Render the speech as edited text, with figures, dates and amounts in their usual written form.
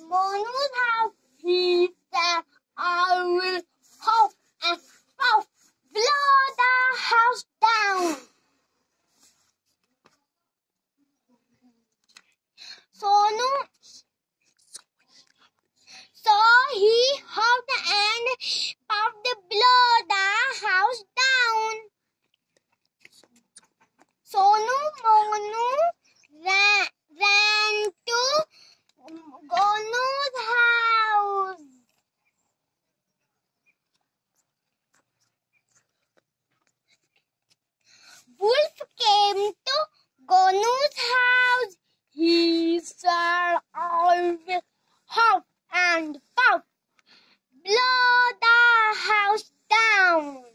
Monu's house. He said, I will huff and puff, blow the house down. So he huffed and puffed, blow the house down. Monu ran to Gonu's house. Wolf came to Gonu's house. He said, I will huff and puff, blow the house down.